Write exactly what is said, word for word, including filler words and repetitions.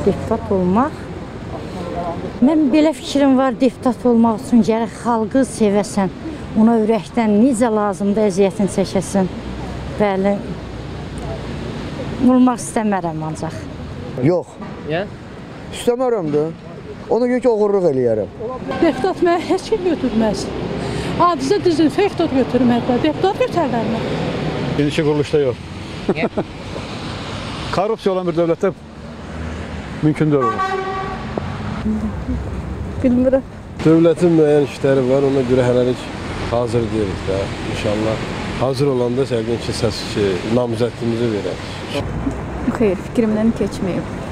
deputat olmaq. Mən belə fikrim var, deputat olmaq üçün gərək xalqı sevəsən, ona ürəkdən necə lazımdır əziyyətini çəkəsən. Bəli, olmaq istəmərəm ancaq. Yox. Niyə? İstəmərəm də. Ona görə ki, oğurluq eləyərəm. Deputat mənə heç kim götürməz. Adicə dezinfektor götürməkdə. Deputat götürərlər mi? İndiki quruluşda yox. Niyə? Korrupsiya olan bir dövlətdə mümkün deyil. Bilmirəm. Dövlətin müəyyən işləri var, ona görə hələlik hazır deyilik də. İnşallah hazır olanda yəqin ki, səs ki, namizədliyimizi verək. Xeyr, fikrimdən keçməyib.